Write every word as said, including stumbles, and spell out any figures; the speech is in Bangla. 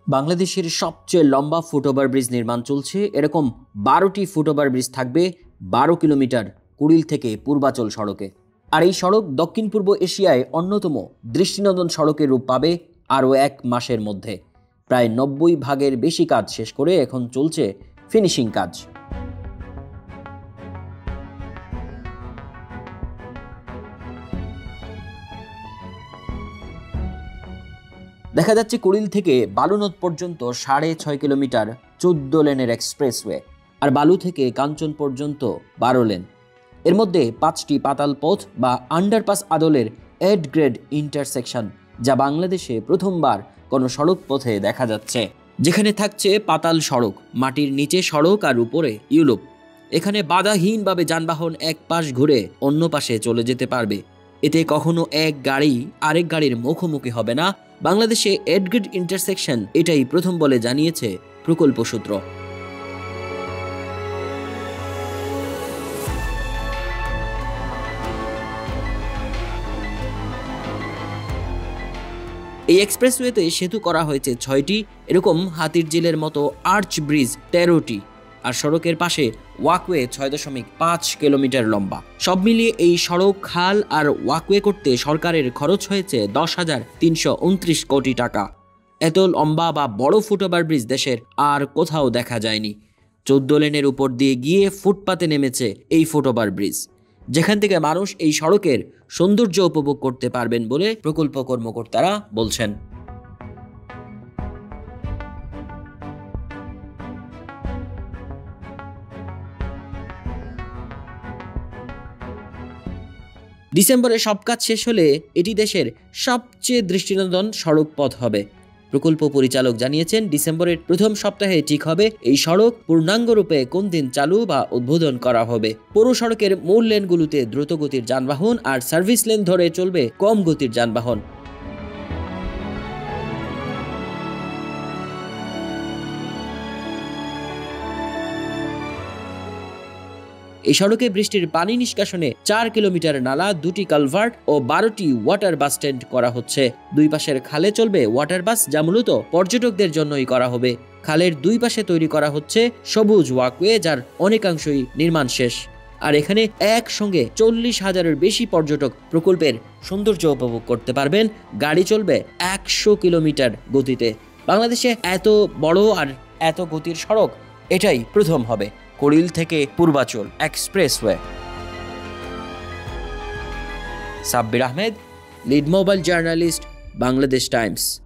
বাংলাদেশের সবচেয়ে লম্বা ফুটওভার ব্রিজ নির্মাণ চলছে। এরকম বারোটি ফুটওভার ব্রিজ থাকবে বারো কিলোমিটার কুড়িল থেকে পূর্বাচল সড়কে। আর এই সড়ক দক্ষিণ পূর্ব এশিয়ায় অন্যতম দৃষ্টিনন্দন সড়কের রূপ পাবে আরও এক মাসের মধ্যে। প্রায় নব্বই ভাগের বেশি কাজ শেষ করে এখন চলছে ফিনিশিং কাজ। দেখা যাচ্ছে কুড়িল থেকে বালুনদ পর্যন্ত সাড়ে ছয় কিলোমিটার চোদ্দ লেনের এক্সপ্রেসওয়ে, আর বালু থেকে কাঞ্চন পর্যন্ত বারো লেন। এর মধ্যে পাঁচটি পাতাল পথ বা আন্ডারপাস আদলের এড গ্রেড ইন্টারসেকশন, যা বাংলাদেশে প্রথমবার কোনো সড়ক পথে দেখা যাচ্ছে। যেখানে থাকছে পাতাল সড়ক, মাটির নিচে সড়ক আর উপরে ইউলুপ। এখানে বাধাহীনভাবে যানবাহন এক পাশ ঘুরে অন্য পাশে চলে যেতে পারবে। এতে কখনো এক গাড়ি আরেক গাড়ির মুখোমুখি হবে না। বাংলাদেশে এডগ্রেড ইন্টারসেকশন এটাই প্রথম বলে জানিয়েছে প্রকল্প সূত্র। এই এক্সপ্রেসওয়েতে সেতু করা হয়েছে ছয়টি, এরকম হাতির ঝিলের মতো আর্চ ব্রিজ তেরোটি, আর সড়কের পাশে ওয়াকওয়ে ছয় দশমিক পাঁচ কিলোমিটার লম্বা। সব মিলিয়ে এই সড়ক, খাল আর ওয়াকওয়ে করতে সরকারের খরচ হয়েছে দশ হাজার তিনশো উনত্রিশ কোটি টাকা। এত লম্বা বা বড় ফুটওভার ব্রিজ দেশের আর কোথাও দেখা যায়নি। চোদ্দ লেনের উপর দিয়ে গিয়ে ফুটপাতে নেমেছে এই ফুটওভার ব্রিজ, যেখান থেকে মানুষ এই সড়কের সৌন্দর্য উপভোগ করতে পারবেন বলে প্রকল্প কর্মকর্তারা বলছেন। ডিসেম্বরে সব কাজ শেষ হলে এটি দেশের সবচেয়ে দৃষ্টিনন্দন সড়ক পথ হবে। প্রকল্প পরিচালক জানিয়েছেন, ডিসেম্বরের প্রথম সপ্তাহে ঠিক হবে এই সড়ক পূর্ণাঙ্গরূপে কোন দিন চালু বা উদ্বোধন করা হবে। পৌর সড়কের মূল লেনগুলোতে দ্রুতগতির যানবাহন আর সার্ভিস লেন ধরে চলবে কম গতির যানবাহন। এই সড়কে বৃষ্টির পানি নিষ্কাশনে চার কিলোমিটার নালা, দুটি কালভার্ট ও বারোটি ওয়াটার বাস স্ট্যান্ড করা হচ্ছে। দুই পাশের খালে চলবে ওয়াটার বাস, যা মূলত পর্যটকদের জন্যই করা হবে। খালের দুই পাশে তৈরি করা হচ্ছে সবুজ ওয়াকওয়ে, যার অনেকাংশই নির্মাণ শেষ। আর এখানে একসঙ্গে চল্লিশ হাজারের বেশি পর্যটক প্রকল্পের সৌন্দর্য উপভোগ করতে পারবেন। গাড়ি চলবে একশো কিলোমিটার গতিতে। বাংলাদেশে এত বড় আর এত গতির সড়ক এটাই প্রথম হবে। কুড়িল থেকে Purbachal expressway. Sabbir Ahmed, lead mobile journalist, Bangladesh Times.